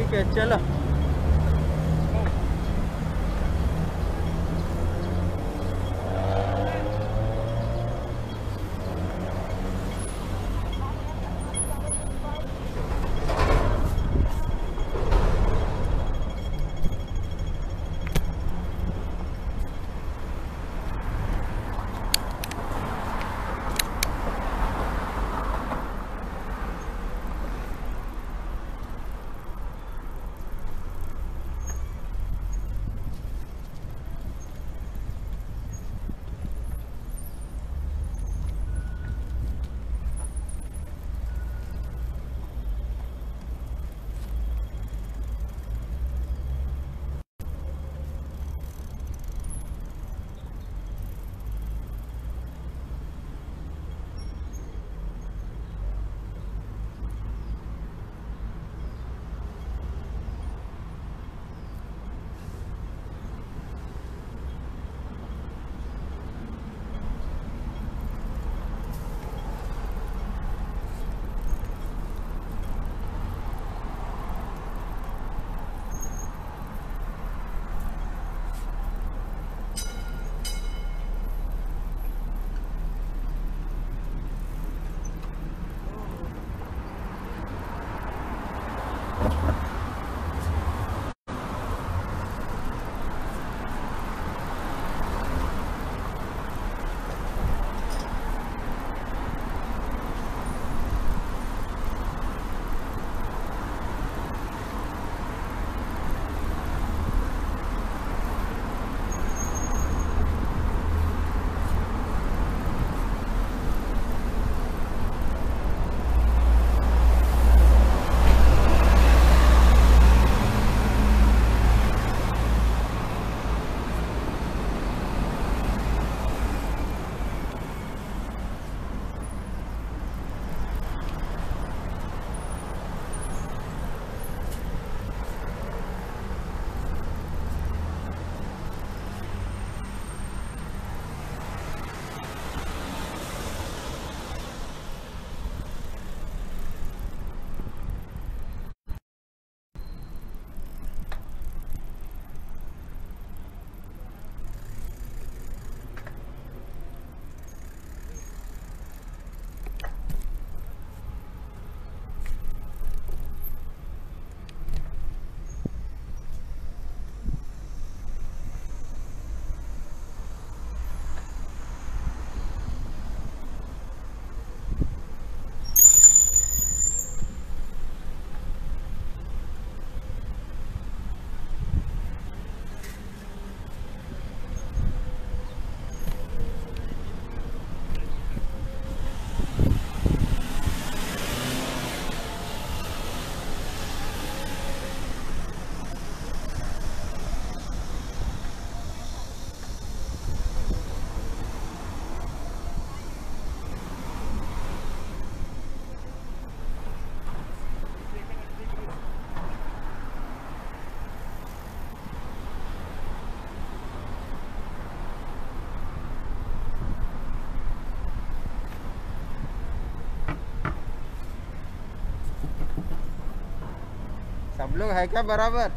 ठीक है चलो। सब लोग है क्या बराबर?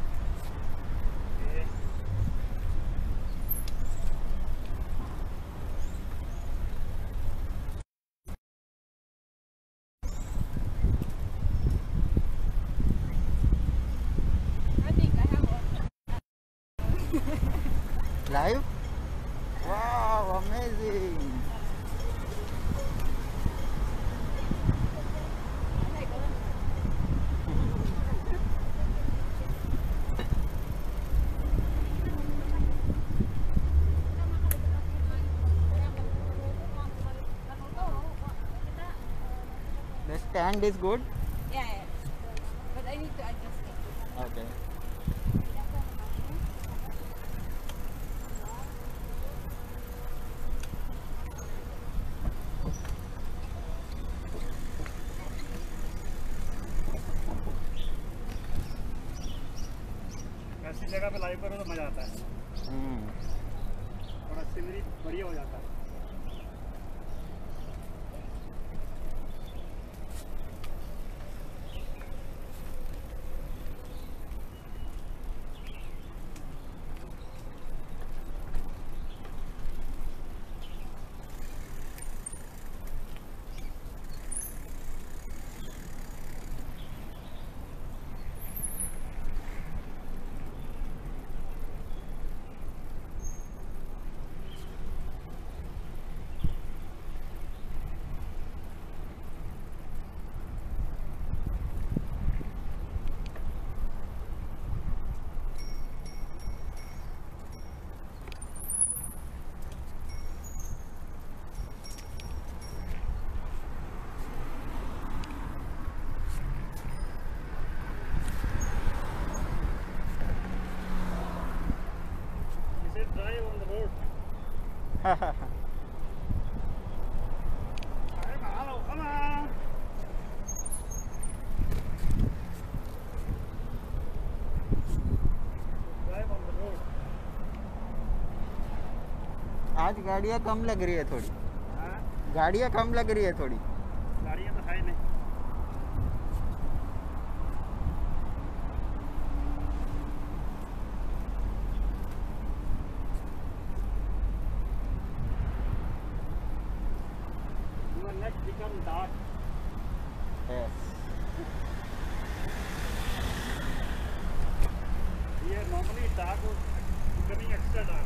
Live? Wow, amazing! The stand is good? Yeah, yeah. But I need to adjust it. Okay. ऐसी जगह पे लाइव करो तो मजा आता है। थोड़ा सीनरी बढ़िया हो जाता है। अरे कहाँ हो? Come on. Drive on the road. आज गाड़ियाँ कम लग रही है थोड़ी, हाँ, गाड़ियाँ कम लग रही है थोड़ी। गाड़ियाँ तो है नहीं। Your neck become dark. Yes. Here normally dark is becoming extra dark.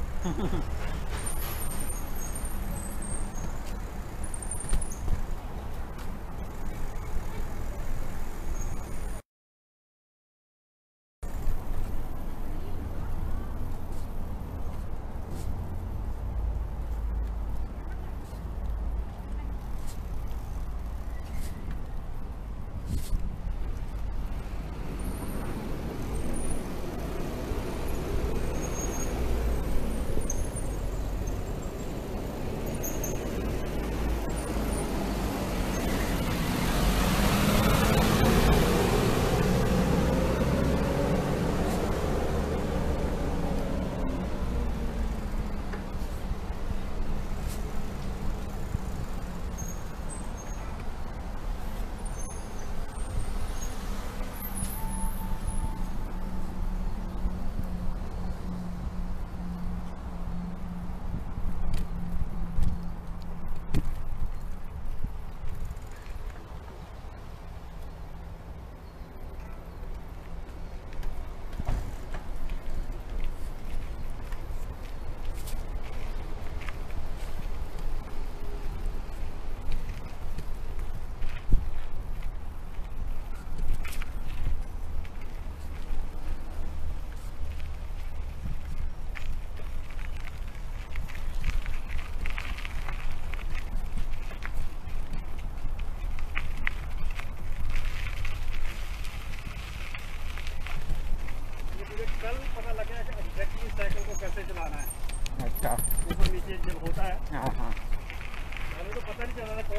मुझे कल पता लगा कि एग्जैक्टली साइकिल को कैसे चलाना है। अच्छा। ऊपर नीचे जब होता है, हाँ हाँ। पहले तो पता नहीं चल रहा था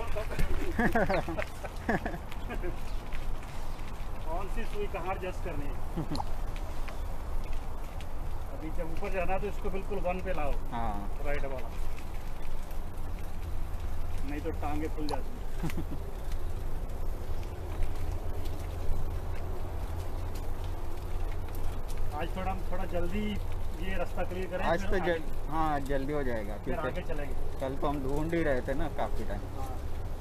कौन सी सुई कहाँ एडजस्ट करनी है। अभी जब ऊपर जाना है तो इसको बिल्कुल वन पे लाओ, हाँ। राइट वाला, नहीं तो टांगे खुल जाती हैं। आज थोड़ा जल्दी ये रास्ता क्लियर करें। आज फिर तो हाँ जल्दी हो जाएगा, फिर आगे क्योंकि चलेंगे। कल तो हम ढूंढ ही रहे थे ना काफ़ी टाइम। हाँ।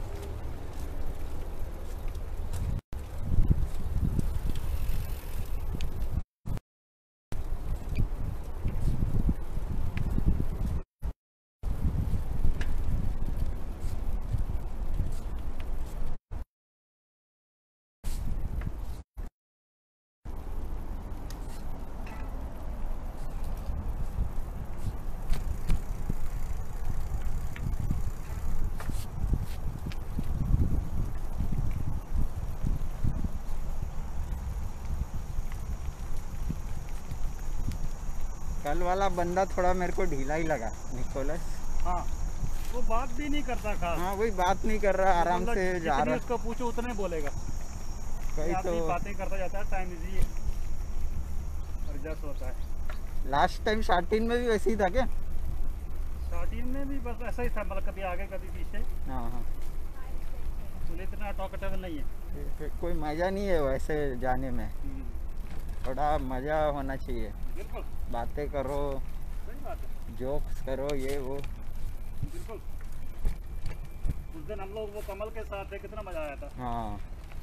कल वाला बंदा थोड़ा मेरे को ढीला ही लगा, निकोलस। हाँ, वो बात भी नहीं करता खास। हाँ वही बात नहीं कर रहा, आराम मतलब से जा जितनी रहा। उसको पूछो उतने बोलेगा। कई आदमी तो बातें करता जाता है, टाइम इजी एडजस्ट होता है। लास्ट टाइम स्टार्टिंग में भी वैसे ही था क्या? स्टार्टिंग में भी बस ऐसा ही था, मतलब कभी आगे कभी पीछे। हाँ हाँ। तो इतना टॉकेटेबल नहीं है। फिर कोई मज़ा नहीं है वैसे जाने में, हम्म, थोड़ा मज़ा होना चाहिए। बिल्कुल बातें करो, सही बात है, जोक्स करो, ये वो। बिल्कुल। उस दिन हम लोग वो कमल के साथ थे, कितना मजा आया था। हाँ,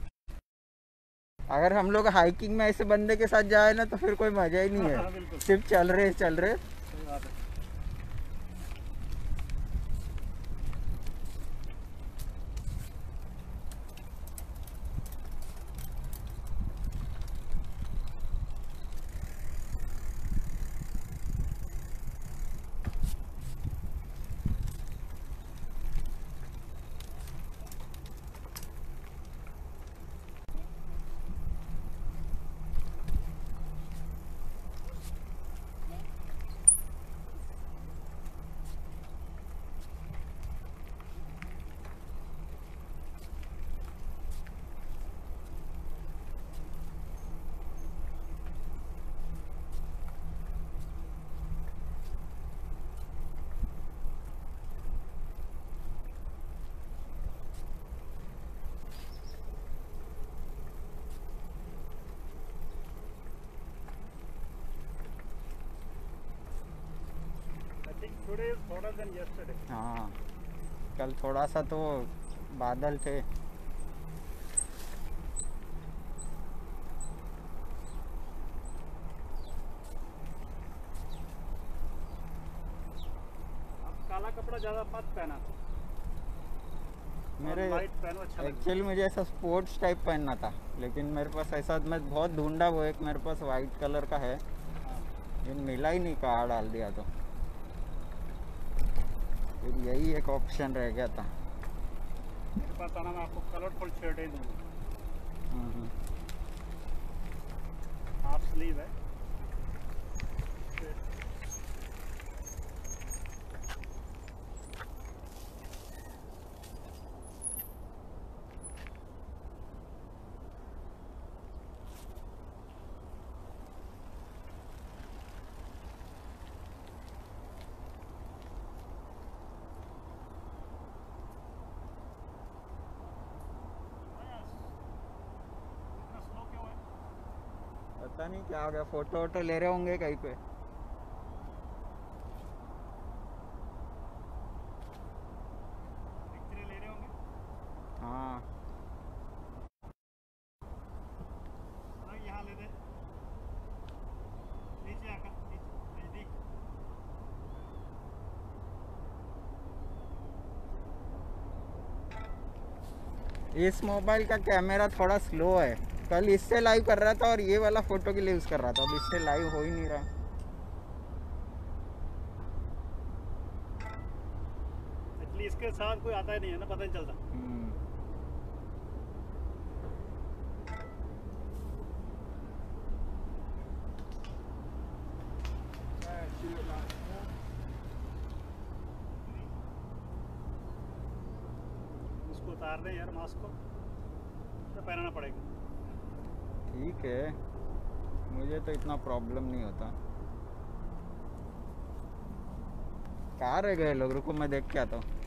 अगर हम लोग हाइकिंग में ऐसे बंदे के साथ जाए ना तो फिर कोई मज़ा ही नहीं हाँ, है, बिल्कुल सिर्फ चल रहे सही बात है। Today is hotter than yesterday. हाँ, कल थोड़ा सा तो बादल थे। अब काला कपड़ा ज़्यादा मत पहना। मेरे वाइट पहनो, अच्छा लगेगा। एक्चुअली मुझे ऐसा स्पोर्ट्स टाइप पहनना था, लेकिन मेरे पास ऐसा मैं बहुत ढूंढा, वो एक मेरे पास वाइट कलर का है, हाँ। लेकिन मिला ही नहीं, कहाँ डाल दिया तो फिर यही एक ऑप्शन रह गया था। मेरे पास आना, मैं आपको कलरफुल शर्ट ही दूँगा। हम्म। हाफ स्लीव है। इतना स्लो क्यों है? पता नहीं क्या हो गया, फोटो वोटो ले रहे होंगे कहीं पे। पिक्चरें ले रहे होंगे। हाँ, हाँ, यहाँ ले दे। नीचे आकर, नीचे नज़दीक। इस मोबाइल का कैमरा थोड़ा स्लो है। कल इससे लाइव कर रहा था और ये वाला फोटो के लिए यूज़ कर रहा था, अब इससे लाइव हो ही नहीं रहा। एक्चुअली इसके साथ कोई आता ही नहीं है ना, पता नहीं चलता। उसको उतार दें यार, मास्क को तो पहनना पड़ेगा। ठीक है, मुझे तो इतना प्रॉब्लम नहीं होता। कहाँ रह गए लोग, रुको मैं देख के आता हूँ।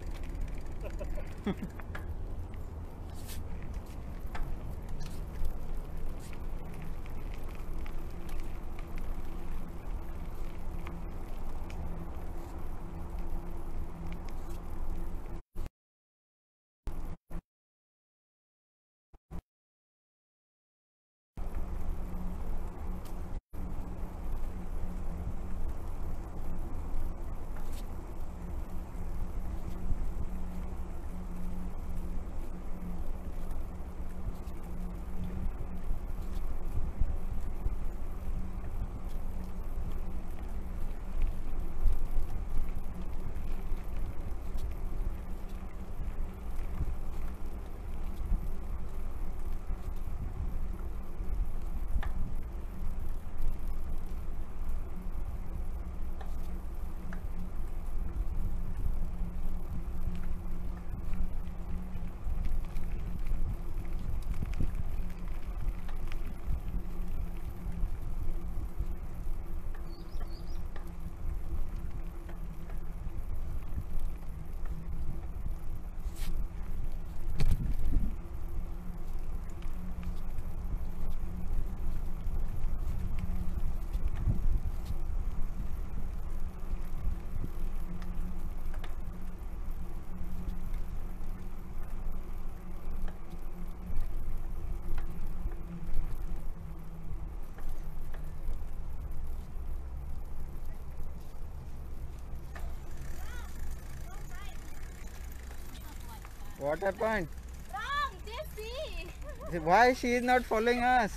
What happened? Wrong, Jesse. Why she is not following us?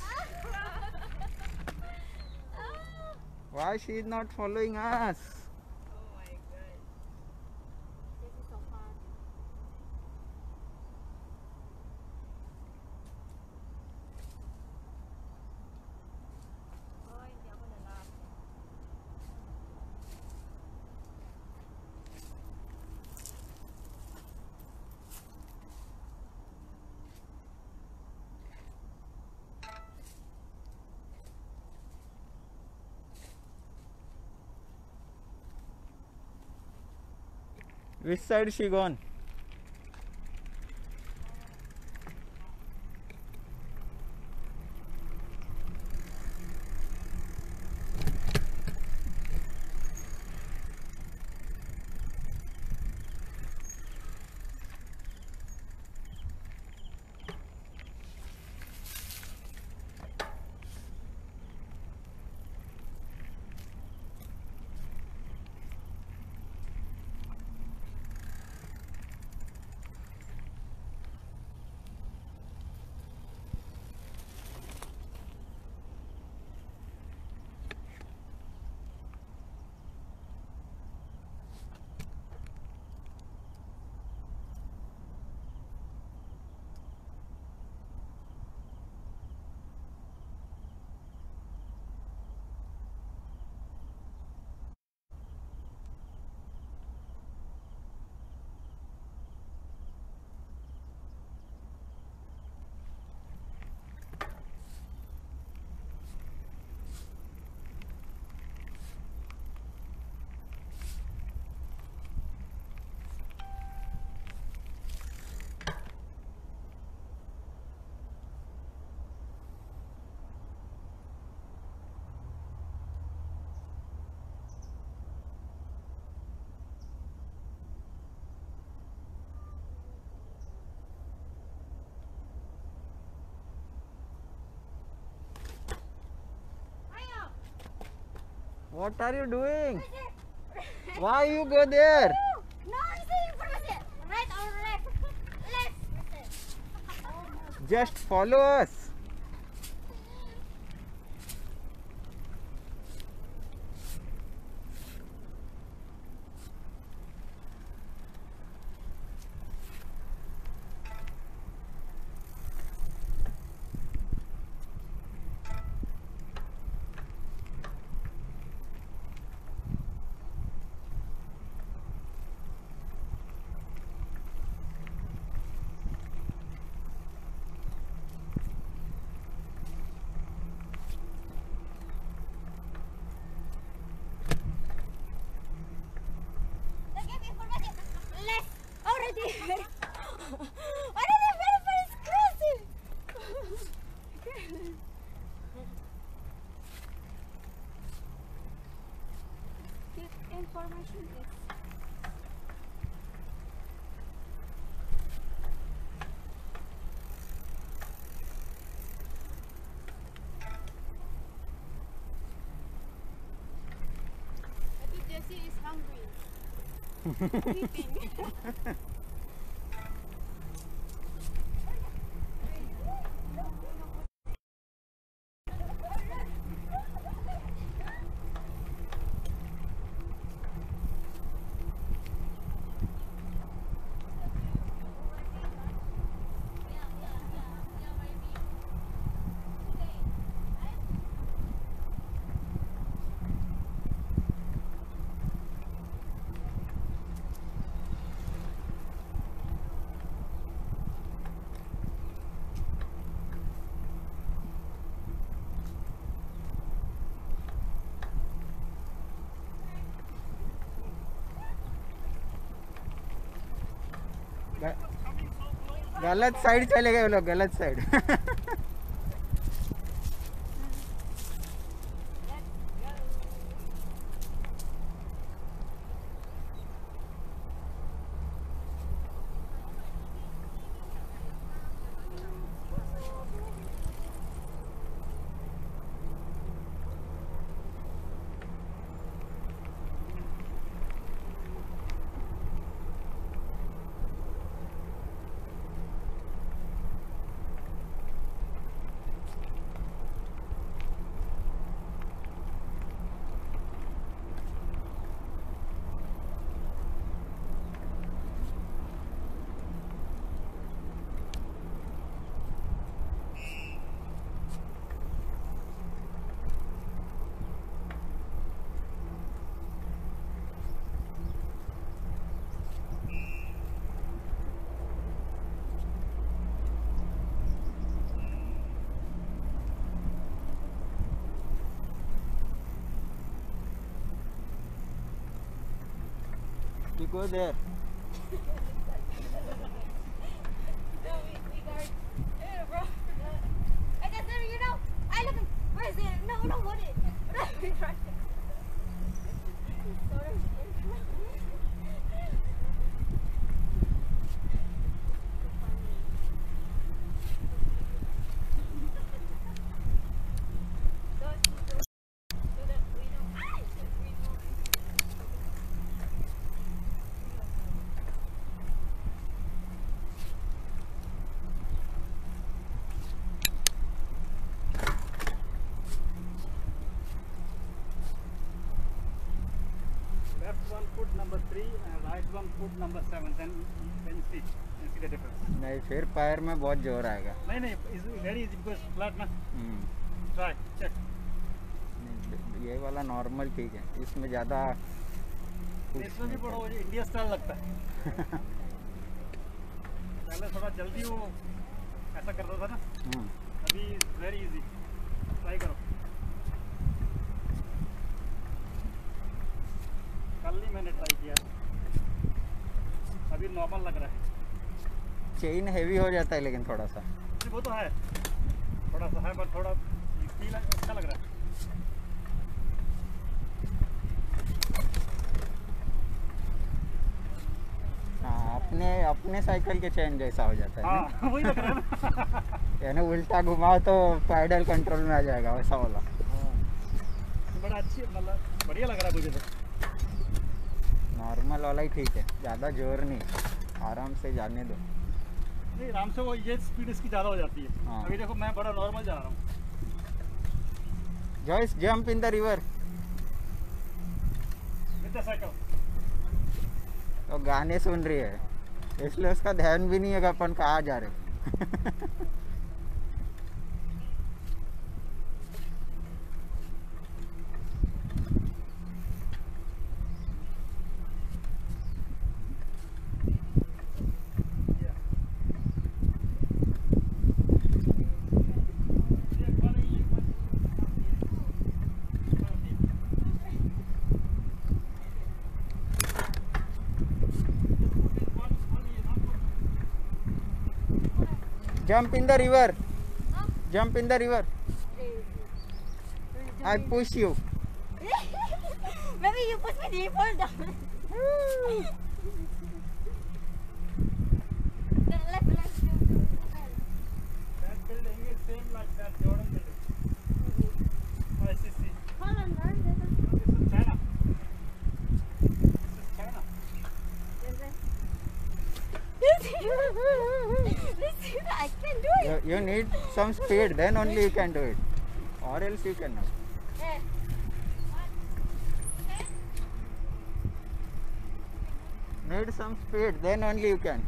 Why she is not following us? Oh my god. This is so fun. Thôi, hindi ako lalaki. Which side she gone? What are you doing? Why you go there? No, it's information. Right or left? Left. Just follow us. Left. Already. Already very, very crazy. This information is. I think Jessie is hungry. Sleeping. गलत side चले गए वो लोग, गलत side. You go there. No, we got. Bro. I just never, you know. I look. Where is it? No, no, what is it? Right there. Sorry. Left one foot number 3 and right one foot number 7. Then you see the difference. नहीं, फिर पैर में बहुत जोर आएगा. नहीं, it's very easy because flat ना. Try, check. ये वाला नॉर्मल ठीक है, इसमें ज़्यादा. इसमें भी बड़ा इंडिया स्टाइल लगता है. पहले थोड़ा जल्दी वो ऐसा करता था ना. अभी वेरी इजी. ट्राई करो. कल ही मैंने ट्राई किया, अभी नॉर्मल लग रहा है. चेन हेवी हो जाता है लेकिन थोड़ा सा. वो तो है, थोड़ा सा है, पर थोड़ा फील अच्छा लग रहा है. हाँ, अपने साइकिल के चेन जैसा हो जाता है. हाँ, वही लग रहा है ना. यानी उल्टा घुमाओ तो पैडल कंट्रोल में आ जाएगा, वैसा वाला. बड़ा अच्छी मतलब बढ़िया लग रहा है मुझे तो। नॉर्मल वाला ही ठीक है, ज़्यादा जोर नहीं, आराम से जाने दो। नहीं आराम से, वो ये स्पीड इसकी ज़्यादा हो जाती है। हाँ। अभी देखो मैं बड़ा नॉर्मल जा रहा हूँ। Joyce jump in the river. With the cycle. तो गाने सुन रही है, इसलिए उसका ध्यान भी नहीं है कि अपन कहाँ जा रहे। Jump in the river. Jump in the river. I push you. Maybe you push me deeper down. Left. That building is same like that Jordan building. ICC. Hold on, man. This is China. This is China. Listen, I can do it. You need some speed, then only you can do it, or else you cannot. Eh. Need some speed, then only you can.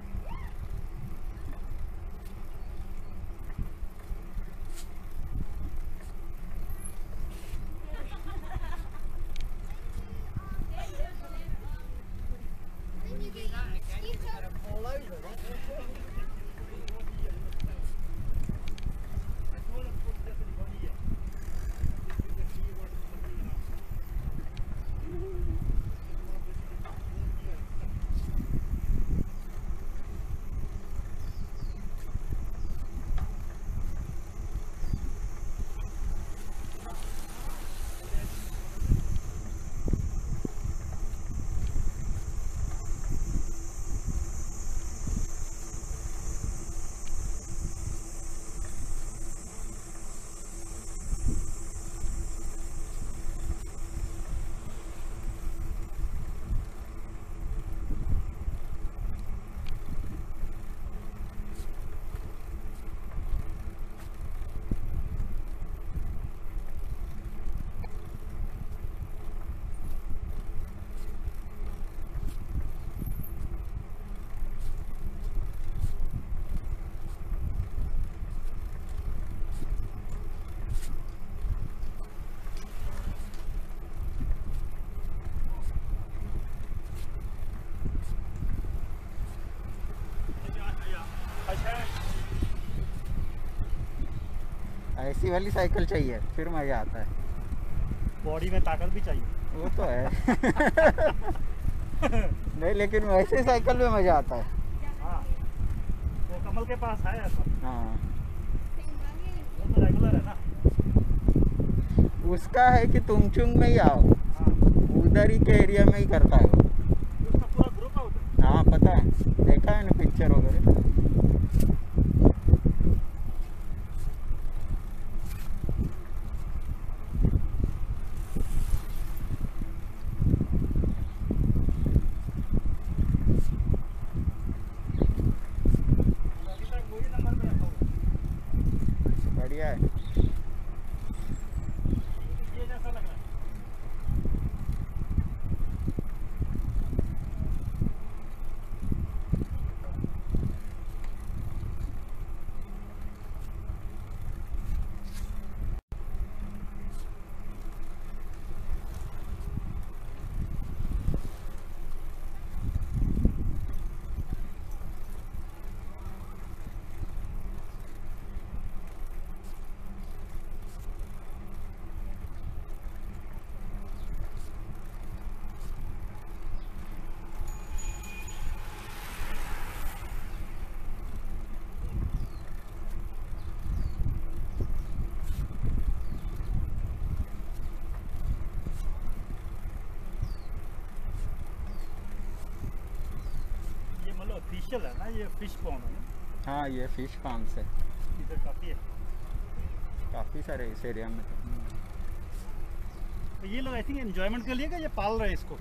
ऐसी वाली cycle चाहिए, फिर मजा आता है। Body में ताकत भी चाहिए। वो तो है। नहीं, लेकिन वैसे साइकिल में मजा आता है। हाँ, वो कमल के पास है ऐसा। हाँ, वो तो रेगुलर है ना। उसका है कि तुमचुंग में ही आओ, हाँ, उधर ही के एरिया में ही करता है वो। उसका पूरा ग्रुप है उधर। हाँ पता है, देखा है ना पिक्चर वगैरह। अभी तक वही नंबर पे रखा हुआ है। बढ़िया है। ये जैसा लग रहा है। ऑफिशियल है ना, ये फिश पॉन्ड है ना। हाँ, ये फिश फार्म से इधर काफ़ी है। काफ़ी सारे इस एरिया में तो। तो ये लोग आई थिंक एंजॉयमेंट के लिए क्या ये पाल रहे हैं इसको?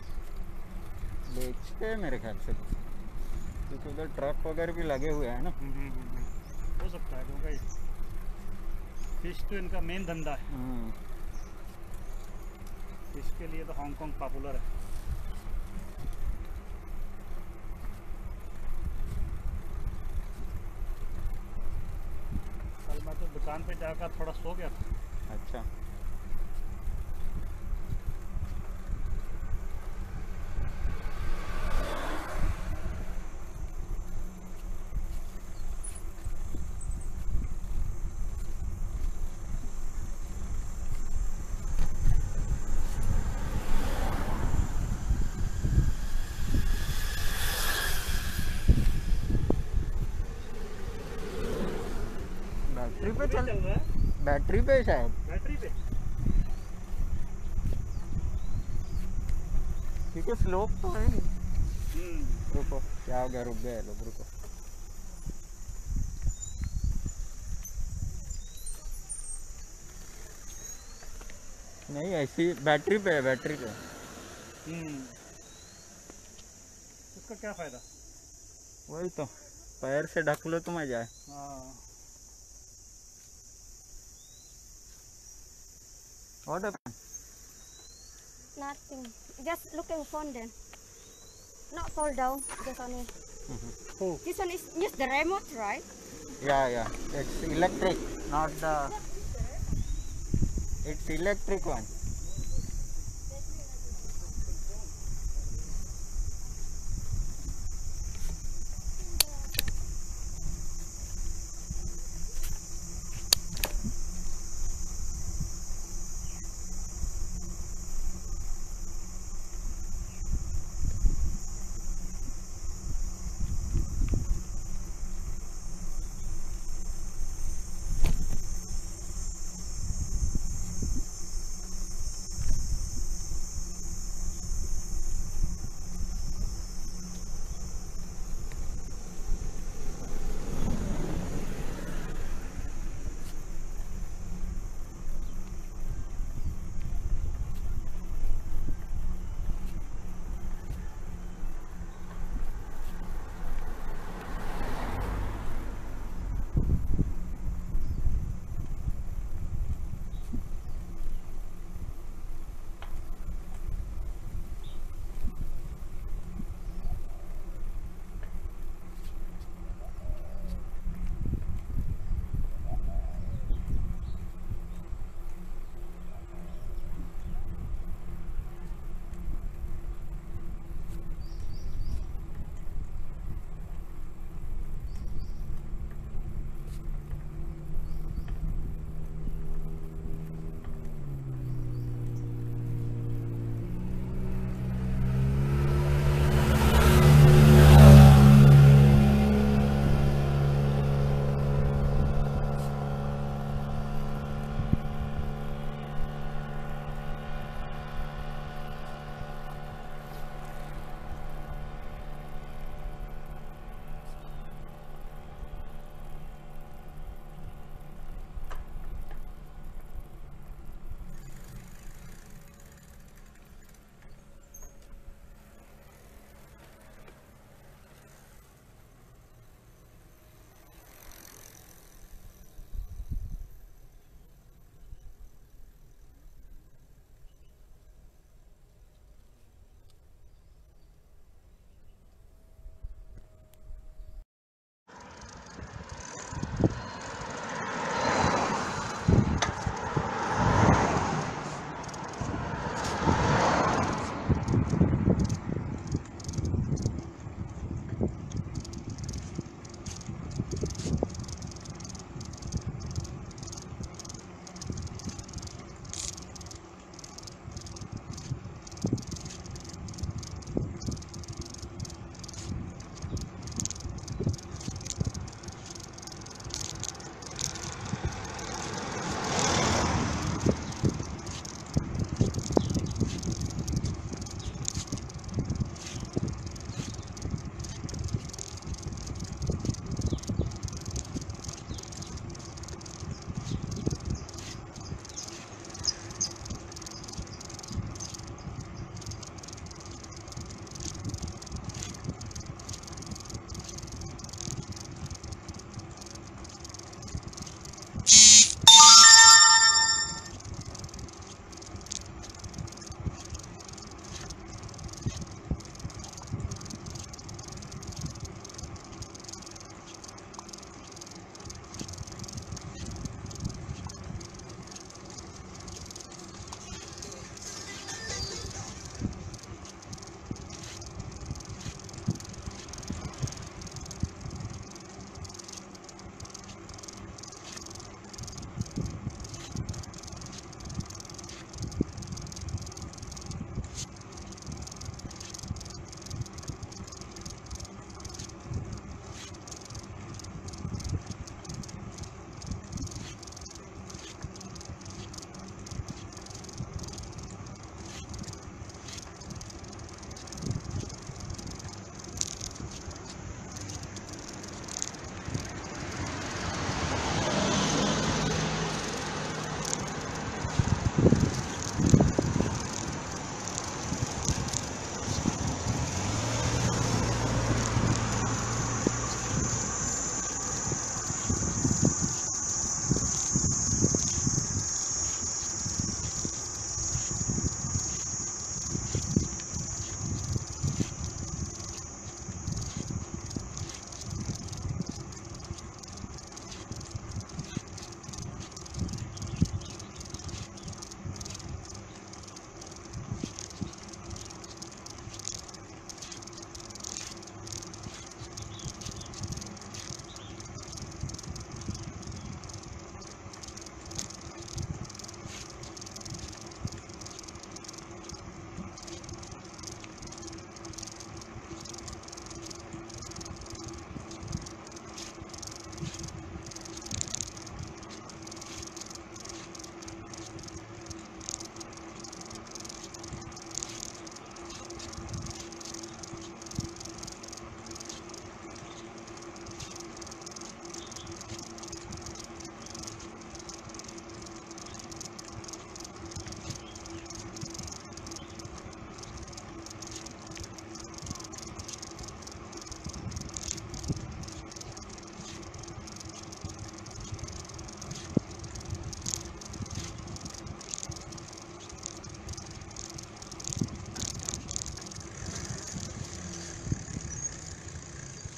बेचते हैं मेरे ख्याल से, क्योंकि उधर ट्रक वगैरह भी लगे हुए हैं ना। हो सकता है, क्योंकि फिश तो इनका मेन धंधा है। फिश के लिए तो हांगकांग पॉपुलर है। कल मैं तो दुकान पे जाकर थोड़ा सो गया था। अच्छा, बैटरी पे चल रहा है। बैटरी पे शायद, बैटरी पे क्योंकि स्लोप तो है नहीं। रुको, क्या हो गया? रुक गए लोग, रुको। नहीं, ऐसी बैटरी पे है, बैटरी पे। उसका क्या फायदा? वही तो, पैर से ढक लो तो मजा है। हाँ। What happened? Nothing. Just looking phone then. Not fall down. Just on it. Oh. This one is use the remote, right? Yeah, it's electric, not the. It's electric one.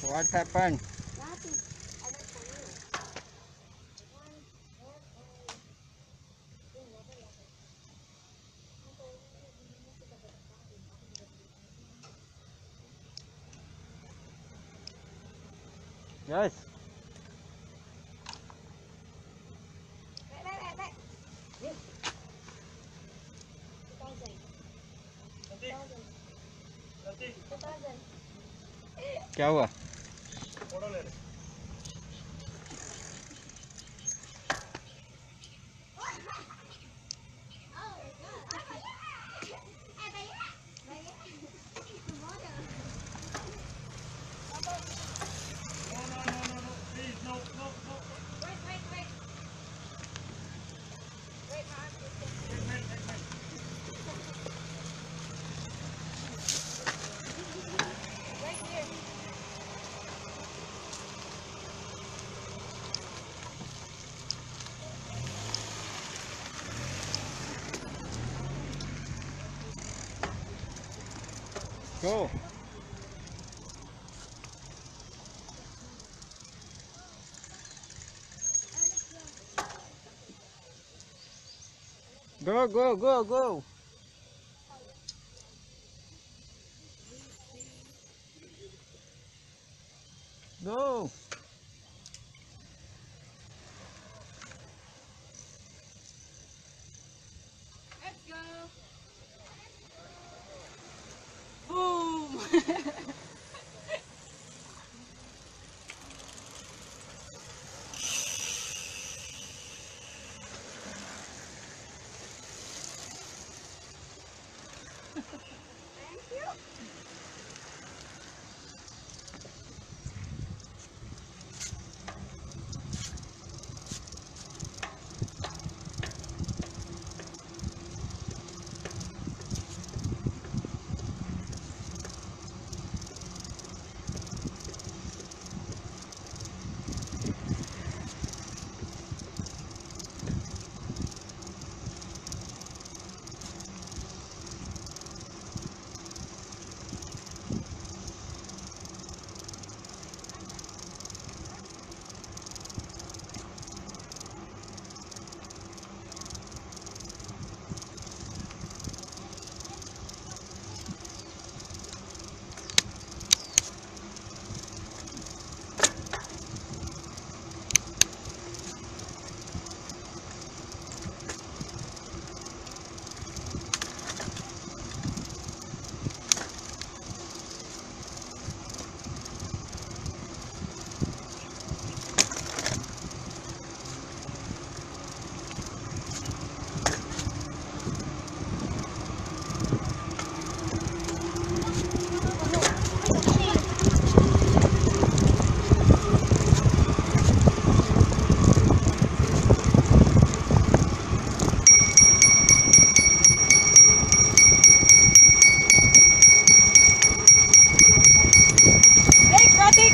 What happened? Nothing. I went for you. Yes. Back. 2000. क्या हुआ? Photo ले रहे no please no Wait. Wait, Mom. Right here. Go. Go. Go. Let's go. Boom. Thank you. Hey, Pratik.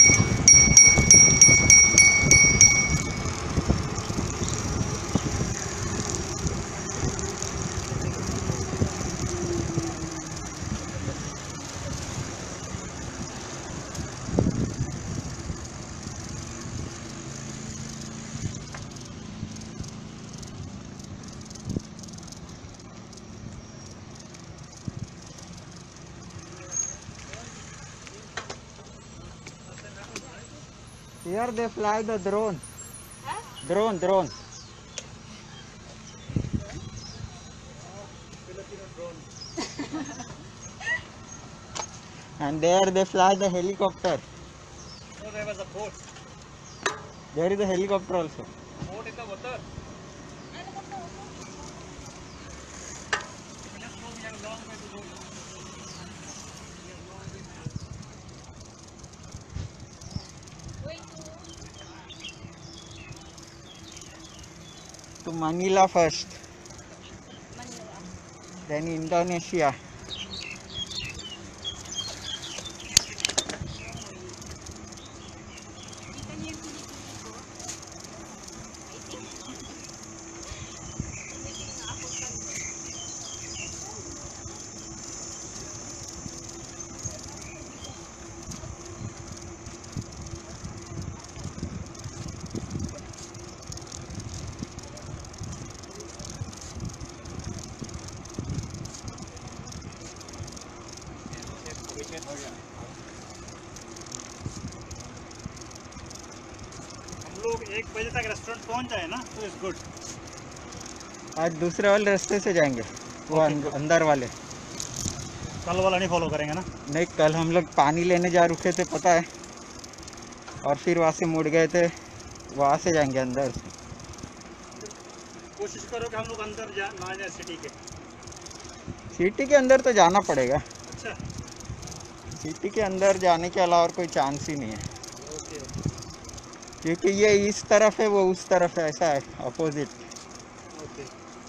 Here they fly the drone. Huh? Drone. And there they fly the helicopter. no there was a boat There is a helicopter also. in the water let's go we have a long way to go Wait. To Manila first, Manila. then Indonesia. हम लोग 1 बजे तक restaurant पहुंच जाए ना तो it's good. आज दूसरे वाले रास्ते से जाएंगे, वो अंदर वाले। कल वाला नहीं फॉलो करेंगे ना? नहीं, कल हम लोग पानी लेने जा रुके थे पता है, और फिर वहाँ से मुड़ गए थे, वहाँ से जाएंगे अंदर से। कोशिश करो कि हम लोग अंदर ना जाए सिटी के। सिटी के अंदर तो जाना पड़ेगा। अच्छा, सिटी के अंदर जाने के अलावा और कोई चांस ही नहीं है, ओके। क्योंकि ये इस तरफ है, वो उस तरफ है, ऐसा है अपोजिट। ओके,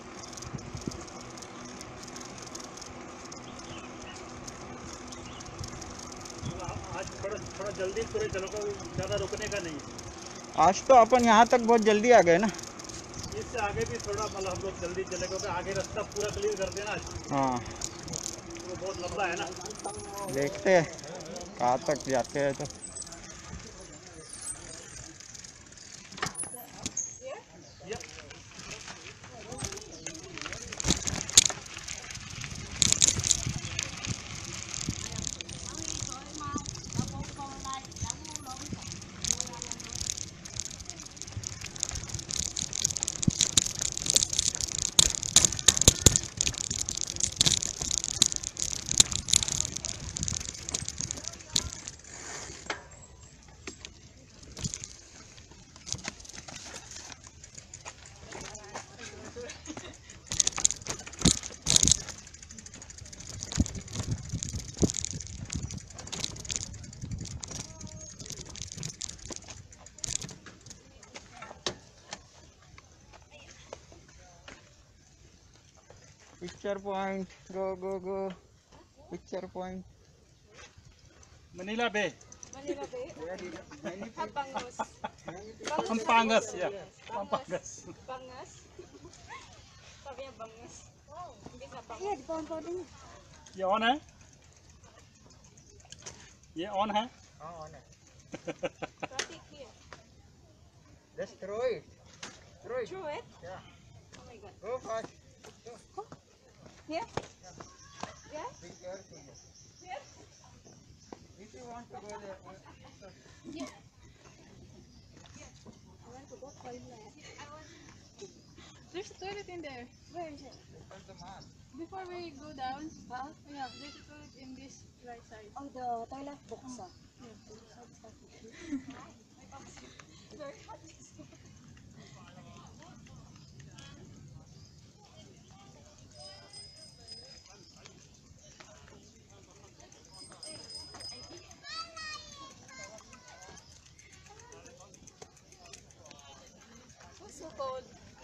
आज थोड़ा जल्दी पूरे चलोगे, ज़्यादा रुकने का नहीं। आज तो अपन यहाँ तक बहुत जल्दी आ गए ना। इससे आगे भी थोड़ा मतलब हम लोग जल्दी चले, क्योंकि आगे रास्ता पूरा क्लियर कर देना आज। हाँ, वो बहुत लंबा है ना। देखते हैं कहाँ तक जाते हैं। तो या picture point, go go go, picture point. Manila Bay. Manila Bay. Pampangos. Pampangas, yeah. Pampangas. Bangas. Sabi niya bangas. Hindi sa bangas. Yeah, di pa din. ये ऑन है? ये ऑन है? हाँ, on है। Traffic here. Just throw it. Throw it. Through it? Yeah. Oh my god. Go fast. Here? Yeah? Be careful. Here? If you want to go there. Yeah. I want to go toilet. There's a toilet in there. Where is it? Open the mask. Before we go down, Huh? yeah, there's a toilet in this right side. Oh, the toilet box. What's so cold?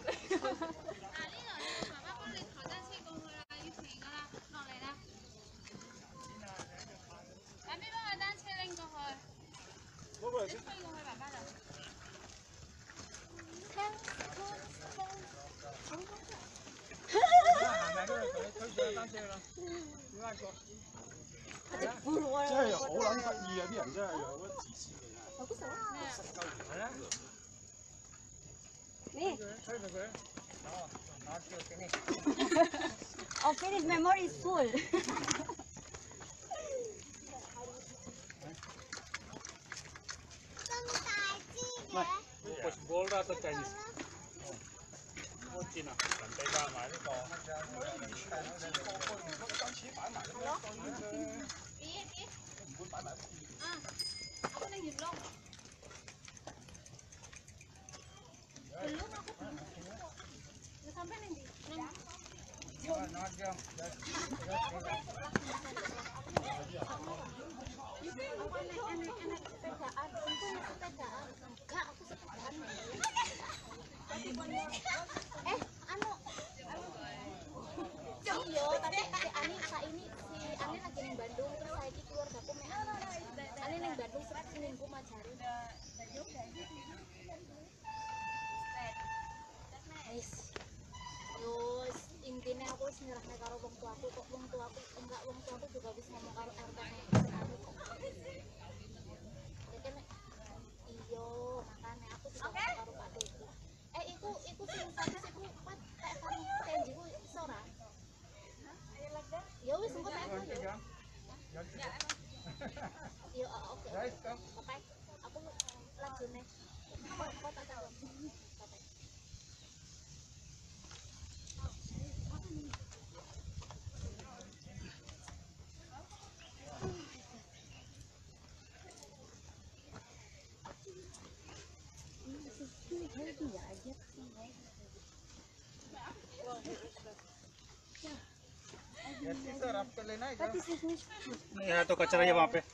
Oh, finish. Memory is full. कुछ बोल रहा था Chinese. वो चीना intinya aku wis nyerahne karo wong tuaku kok wong tuaku enggak wong tuaku juga wis ngomong karo RT anu kok. Jadi iyo makane aku juga karo Pak Dodi. Iku sing saksi ku pat kayak karo tenji ku iso ora? Ya wis engko tak. Ya. Yes sir, आपको लेना है क्या? What is this? नहीं है तो कचरा ही है वहाँ पे,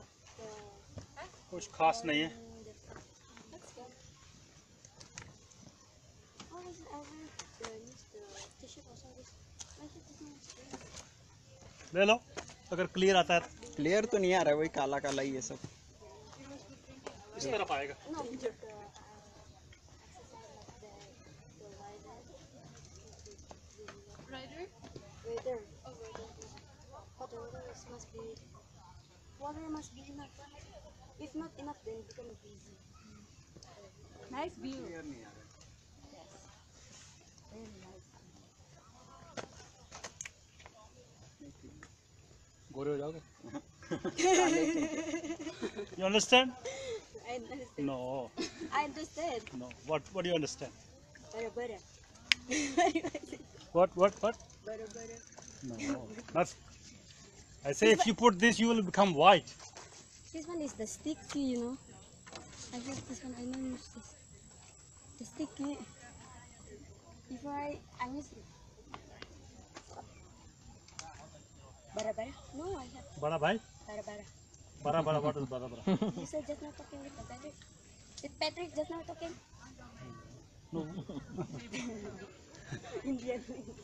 कुछ खास नहीं है। Let's go. Oh, is it ever the tissue also this? My shit is not straight. ले लो अगर क्लियर आता है तो। क्लियर तो नहीं आ रहा है, वही काला काला ही है सब। इस तरफ आएगा। No, the Rider? waiter. Oh, rider. But the water must be enough. If not enough, then it becomes busy. Nice view. Clear नहीं आ रहा Yes. Very nice. गोरे हो जाओगे। You understand? I understand. No, I understand. no. What do you understand? Butter, butter. What? Butter, butter. No, that's. I say if you put this, you will become white. This one is the sticky, you know. I use this one. I don't use this. The sticky. Before I use it. Butter, butter. No, I have बड़ा भाई, butter, butter. बड़ा बड़ा what is बड़ा बड़ा? You said just now talking with Patrick. With Patrick just now talking. No. Indian.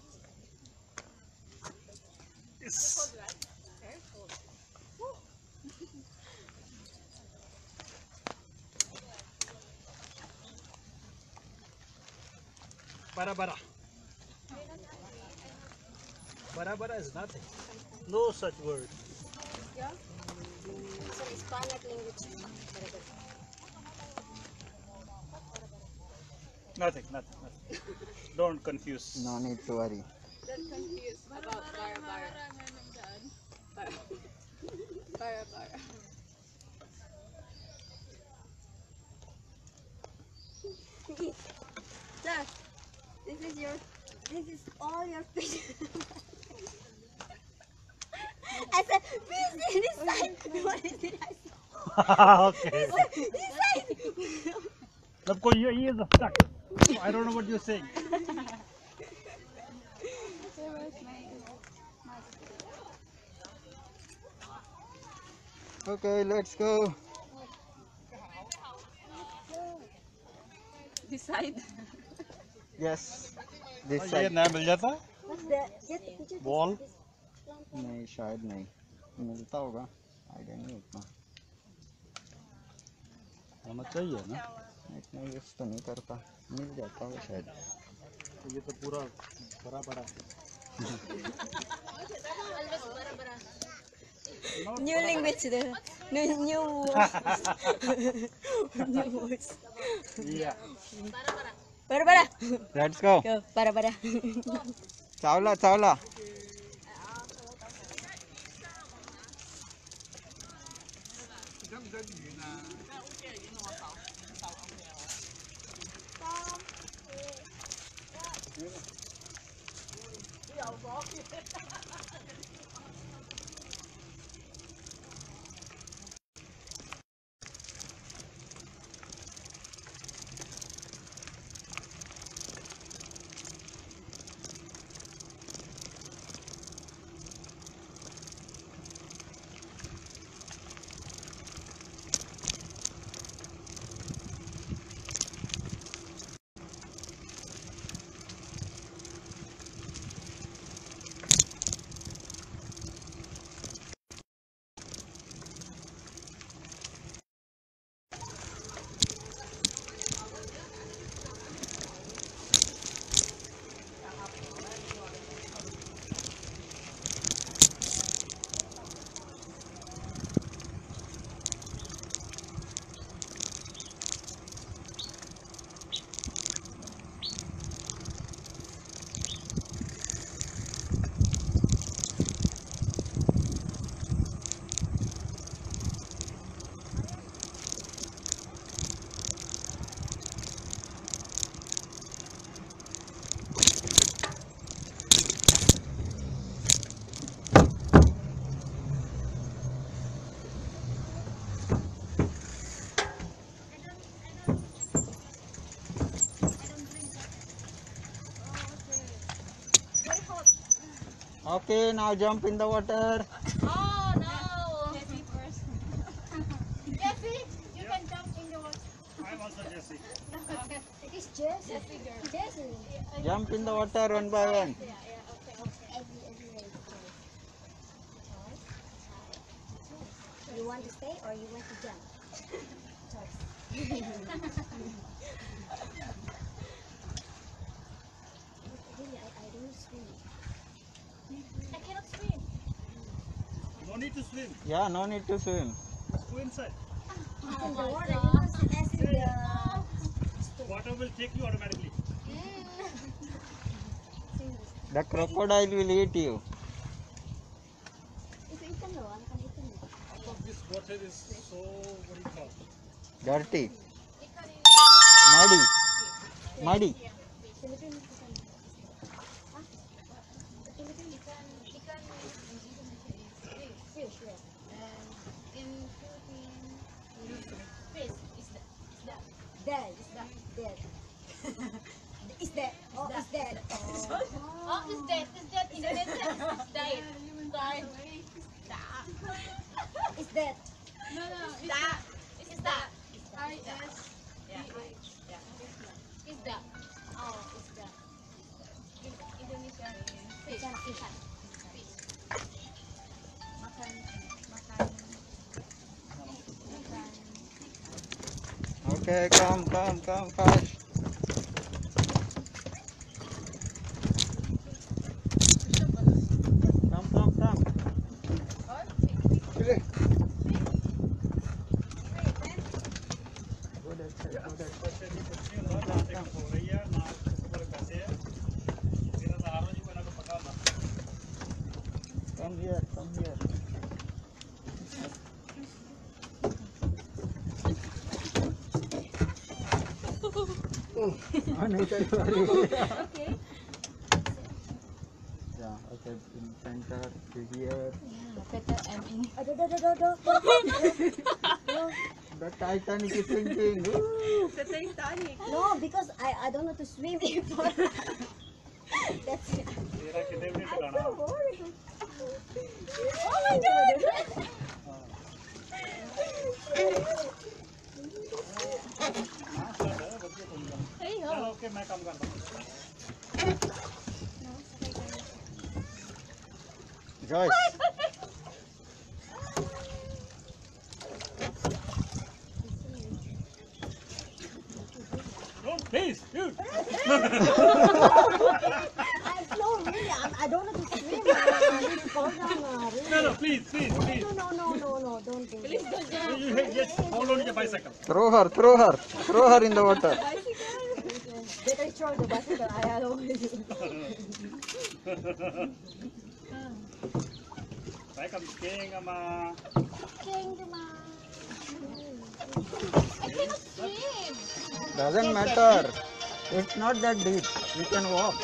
बड़ा बड़ा. Bada bada is nothing. No such word. Yeah. It's a Hispanic language. Butter, butter. Nothing. Don't confuse. No need to worry. Don't confuse about bara bara. Bara bara. Sir, this is all your fish. I said, fish in this side. What is it? I Okay. said, this side. सबको ये is stuck. I don't know what you're saying. Okay let's go. This side. Yes this ये side. नया मिल जाता है What's the, get the picture. Ball? This plant. नहीं शायद नहीं मिलता होगा, आइडिया नहीं उतना, होना चाहिए ना। इतना यूज तो नहीं करता, मिल जाता होगा शायद। ये तो पूरा बड़ा बड़ा। New language there. New words. New words. Yeah. Bara bara. Let's go. Go. Bara bara. Chawla Chawla. Okay, now jump in the water. Oh no! Jessie first. Jessie, you can jump in the water. I'm also Jesse. It's Jessie. Jessie. Jump in the water one by one. Everywhere. You want to stay or you want to jump? Choice. Really, I don't swim. I cannot swim. No need to swim. Yeah, no need to swim. Just go inside. In the water, you know, as in the... Water will take you automatically. The crocodile will eat you. Itu ikan loh, anak ikan loh. All of this water is so, what do you call? Dirty. Muddy. Philippine ikan. Hah? Philippine Ikan fish, yeah. and in Philippines, fish is that. Dead. Dead. Is that? Oh, is that? Oh, is that Indonesia? Died. Is that? No, is that. Is that. I-S. Yeah. Is that. Oh, is that. In Indonesia fish. Ikan, ikan. Makan. Okay, come fast. Come. Especially कुछ नहीं होता, ना take हो रही है, ना ऊपर पैसे है। मेरा सहारा जी बना के पका ला। Come here. Okay. Yeah, okay, in center, here. Better and in. The Titanic is sinking. The Titanic. No, because I don't know to swim before. That's it. तेरा कितने मिनट I'm लगाना? so bored. Oh my god! हाँ, सब है, बच्चे तुम लोग। Hey ho. चलो, ओके, मैं काम करता हूँ। Joyce. Don't, please, dude. I'm so really, I don't know to swim. Really fall down, really. No, please. No, don't do that. You just hold on to your bicycle. Throw her in the water. Better throw the bicycle. I don't know. Baik, I'm king, ama. I cannot swim. Doesn't matter. It's not that deep. You can walk.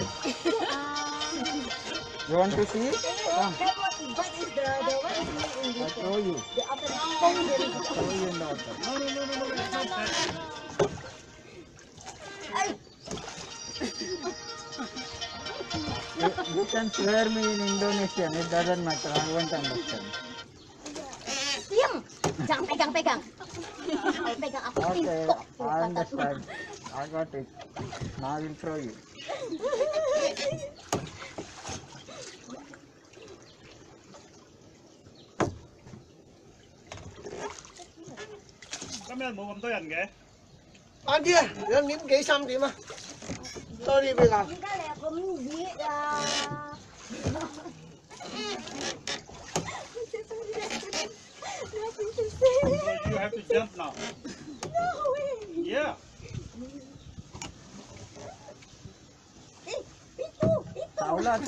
You want to see? Come. What is the what is mean in I'll this? show you. The after the Show you in the water. No, it's not that. You can swear me in Indonesian. It doesn't matter. I won't understand. Diam. Jangan pegang. Pegang aku. Okay, I understand. I got it. Now I will throw you. 今日冇咁多人嘅。 晏啲啊，2點幾3點啊，多啲比較。 點解你咁熱啊 So you have to jump now. No way. Yeah. Saula.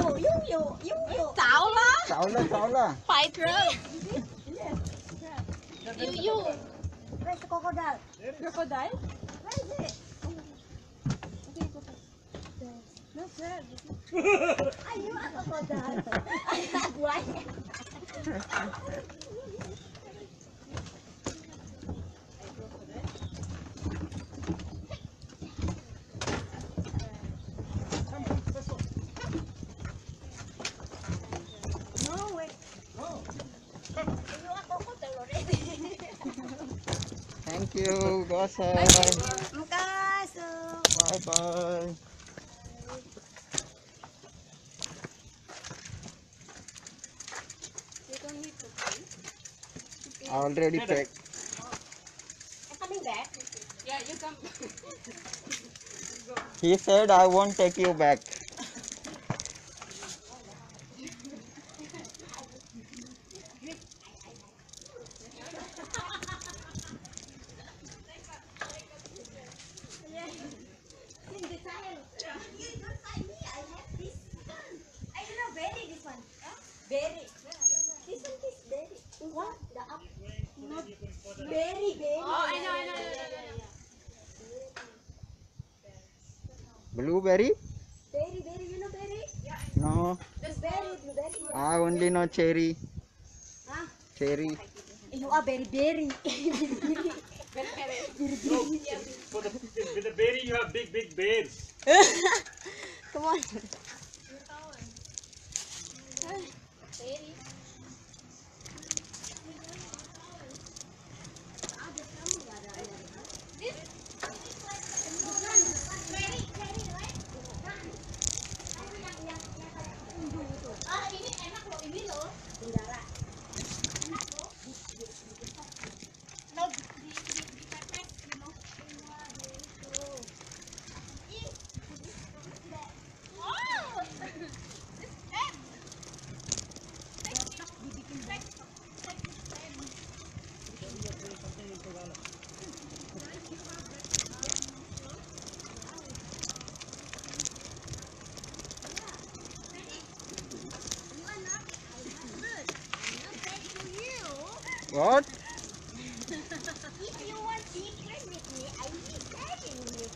Saula. Fighter. You. Where's the crocodile? Crocodile? Where is it? No, sir. I knew a crocodile. Why? you. Go outside. Bye bye. You don't need to pay. I already paid. I'm coming back. Yeah, you come. He said I won't take you back. Oh, I know. Blueberry? Berry, you know berry? No. Blueberry. I only know cherry. Huh? Cherry. You are berry. For the with the berry, you have big bears. Come on. Ini enak loh, ini loh. No, di pepes, you know. Oh, What? If you want secret with me, I will tell you.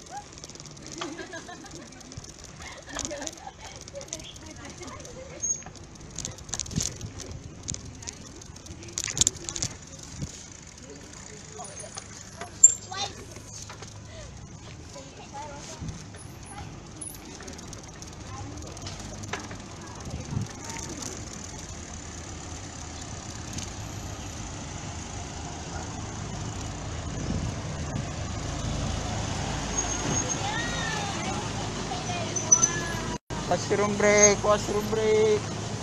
Washroom break, washroom break.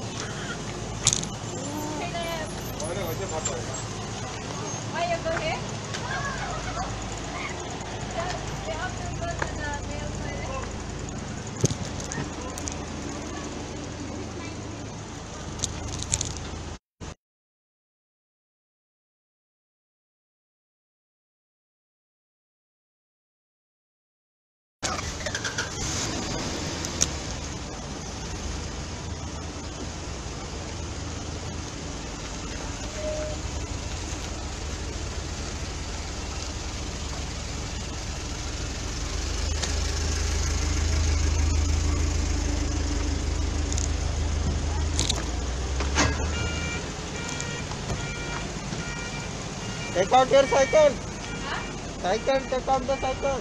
why you go here? They also go to the male toilet. Take out your cycle. Huh? Cycle, take out the cycle.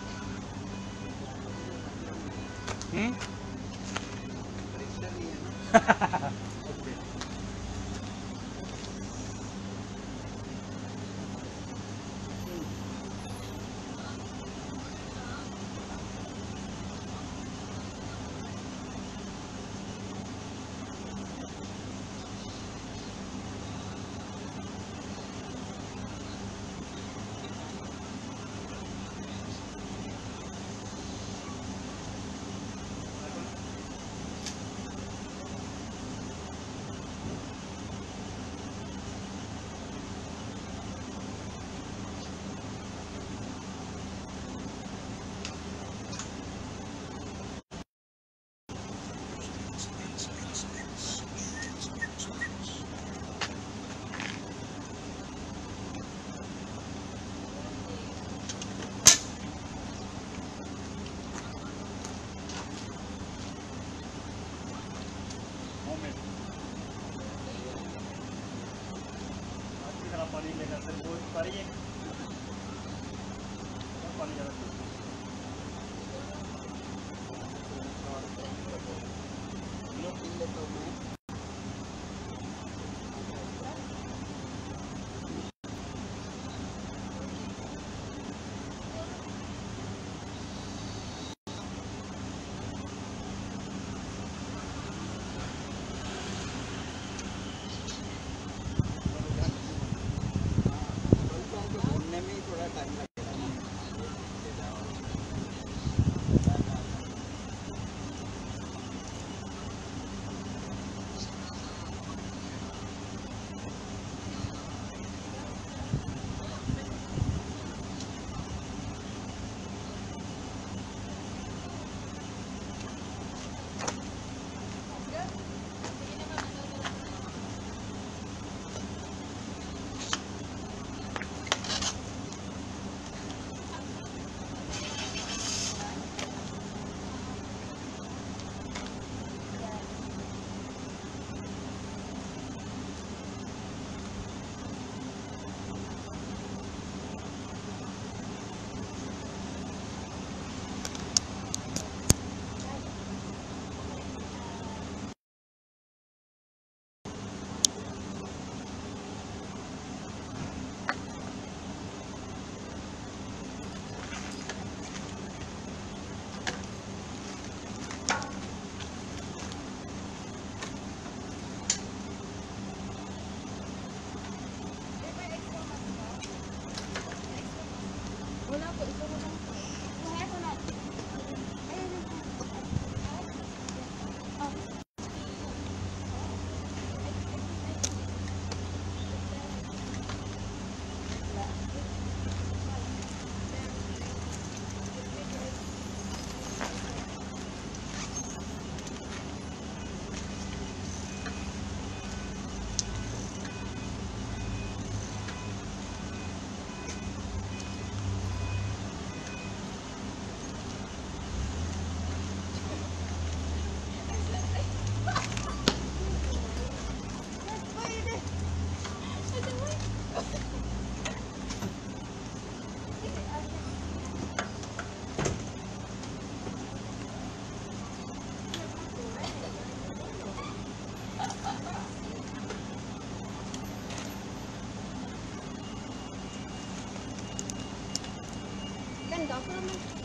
Hmm? पानी लेकर से वो पानी है पानी ज़्यादा घूमने में ही थोड़ा टाइम लगेगा। Wala po, ito ko lang. Wala ko na. Ayun. Oh. Ganda ko naman.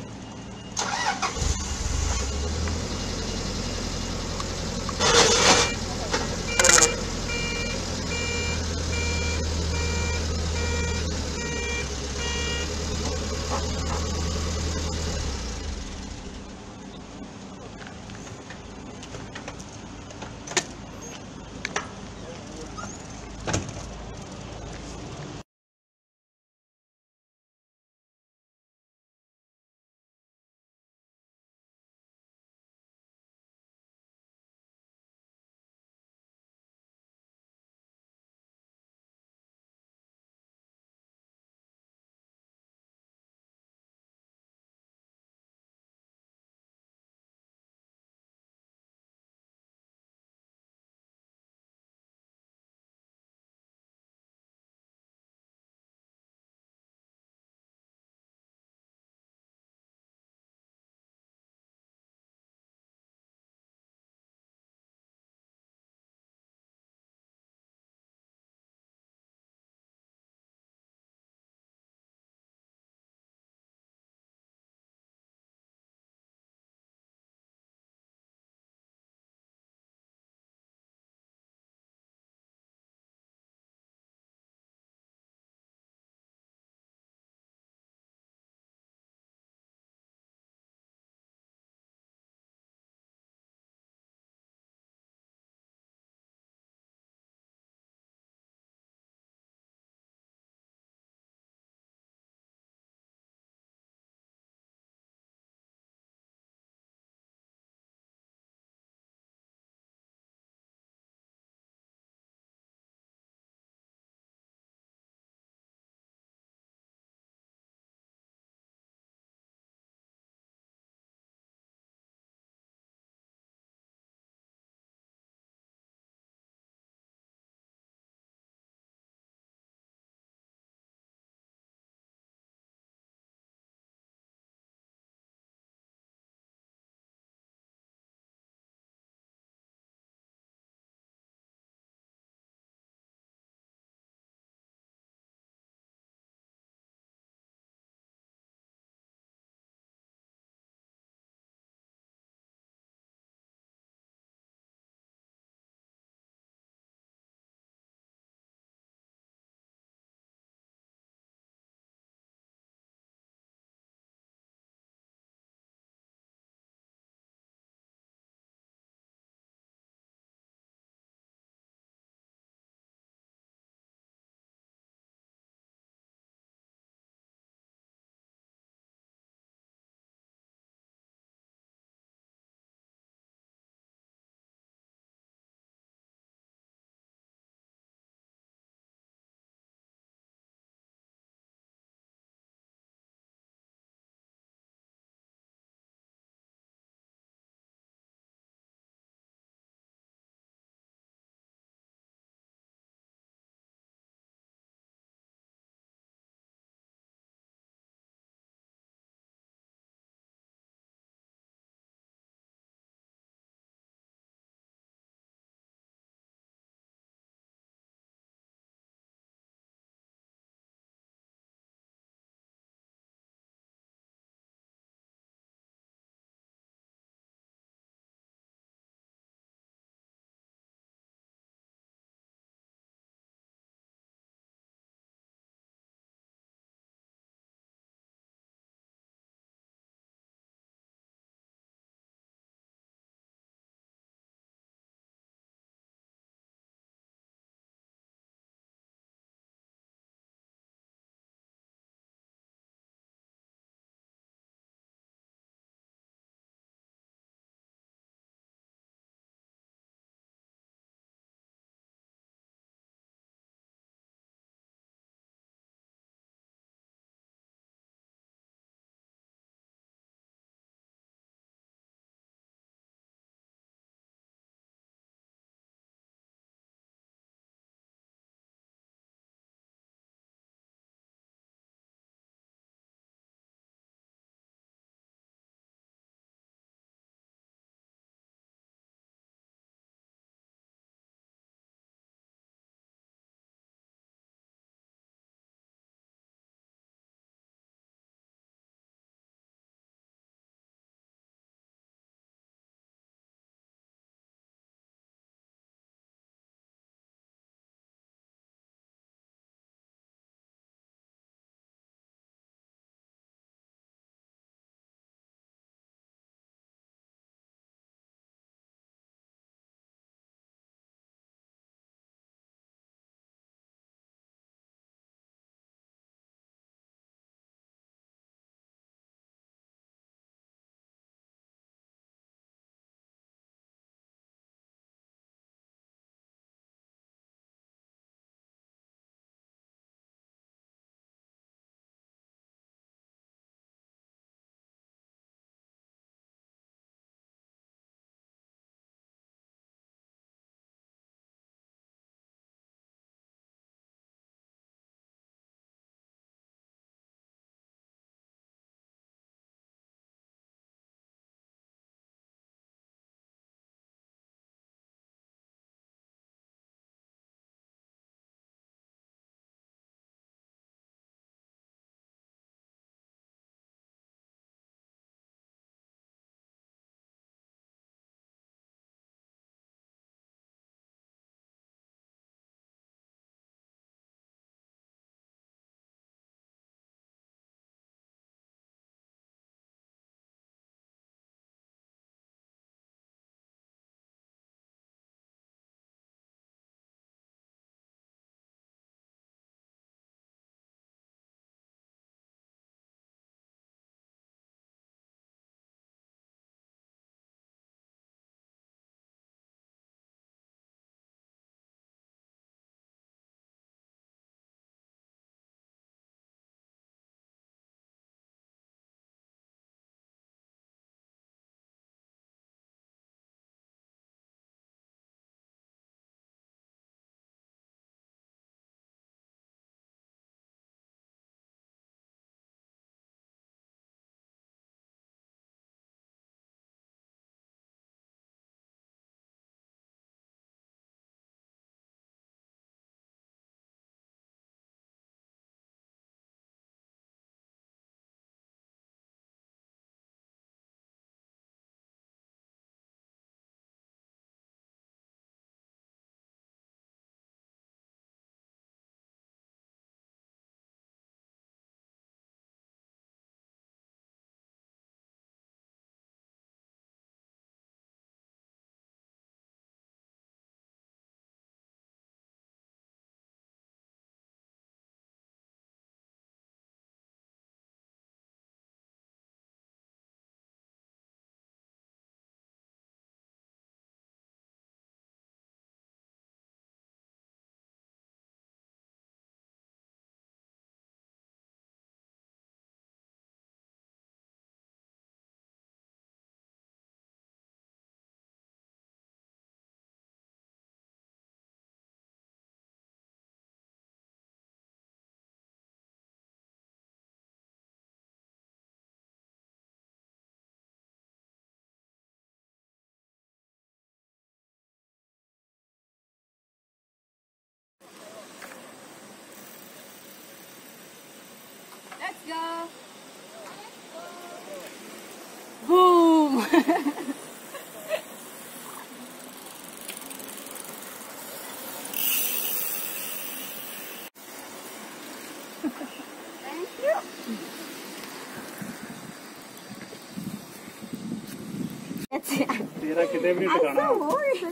तेरा कितने मिनट खाना Oh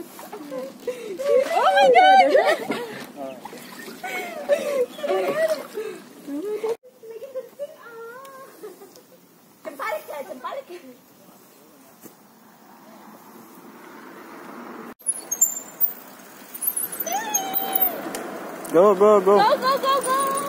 my god! Go, go, go. Go, go, go, go!